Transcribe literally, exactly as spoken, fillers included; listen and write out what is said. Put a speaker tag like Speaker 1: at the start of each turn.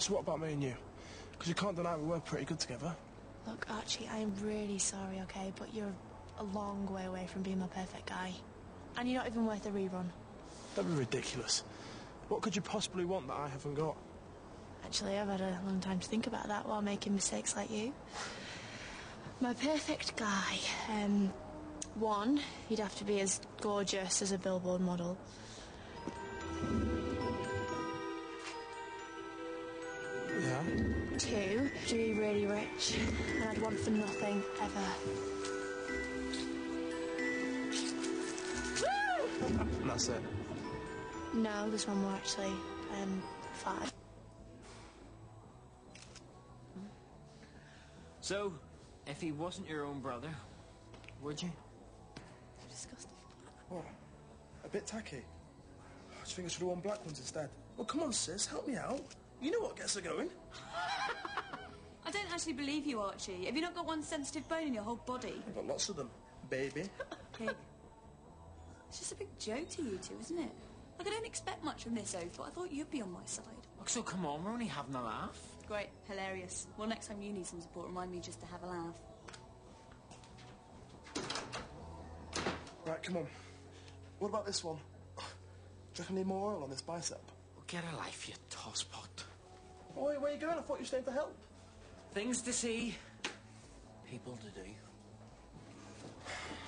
Speaker 1: So what about me and you? Because you can't deny we were pretty good together.
Speaker 2: Look, Archie, I am really sorry, OK? But you're a long way away from being my perfect guy. And you're not even worth a rerun.
Speaker 1: That'd be ridiculous. What could you possibly want that I haven't got?
Speaker 2: Actually, I've had a long time to think about that while making mistakes like you. My perfect guy. Um, one, you'd have to be as gorgeous as a billboard model.
Speaker 1: Yeah?
Speaker 2: Two, to be really rich, and I'd want for nothing, ever.
Speaker 1: And that's it?
Speaker 2: No, there's one more, actually. Um, five.
Speaker 3: So, if he wasn't your own brother, would you?
Speaker 2: Disgusting.
Speaker 1: What? A bit tacky? I just think I should have worn black ones instead. Well, come on, sis, help me out. You know what gets her going.
Speaker 4: I don't actually believe you, Archie. Have you not got one sensitive bone in your whole body?
Speaker 1: I've got lots of them, baby.
Speaker 4: Pig. It's just a big joke to you two, isn't it? Like, I don't expect much from this oath, but I thought you'd be on my side.
Speaker 3: Look, so come on, we're only having a laugh.
Speaker 4: Great, hilarious. Well, next time you need some support, remind me just to have a laugh.
Speaker 1: Right, come on. What about this one? Do you reckon I need more oil on this bicep?
Speaker 3: Well, get a life, you tosspot.
Speaker 1: Oh, wait, where are you going? I thought you were staying to help.
Speaker 3: Things to see, people to do.